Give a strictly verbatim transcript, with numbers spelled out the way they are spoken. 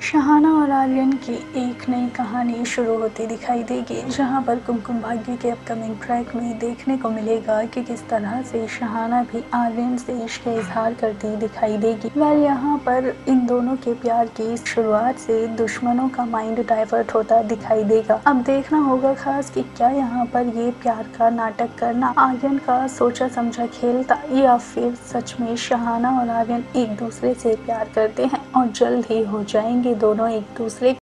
शहाना और आर्यन की एक नई कहानी शुरू होती दिखाई देगी, जहां पर कुमकुम भाग्य के अपकमिंग ट्रैक में देखने को मिलेगा कि किस तरह से शहाना भी आर्यन से इश्क का इजहार करती दिखाई देगी। वेल यहाँ पर इन दोनों के प्यार की शुरुआत से दुश्मनों का माइंड डाइवर्ट होता दिखाई देगा। अब देखना होगा खास कि क्या यहाँ पर ये प्यार का नाटक करना आर्यन का सोचा समझा खेल था, या फिर सच में शहाना और आर्यन एक दूसरे से प्यार करते हैं और जल्द ही हो जाएंगे दोनों एक दूसरे